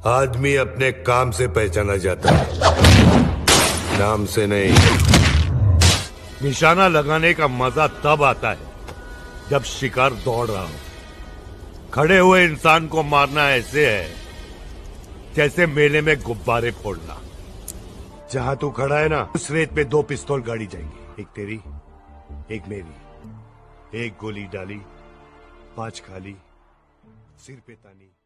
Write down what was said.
आदमी अपने काम से पहचाना जाता है, नाम से नहीं। निशाना लगाने का मजा तब आता है जब शिकार दौड़ रहा हो। खड़े हुए इंसान को मारना ऐसे है जैसे मेले में गुब्बारे फोड़ना। जहां तू खड़ा है ना, उस रेत पे 2 पिस्तौल गाड़ी जाएंगी, एक तेरी एक मेरी। एक गोली डाली 5 खाली, सिर पे तानी।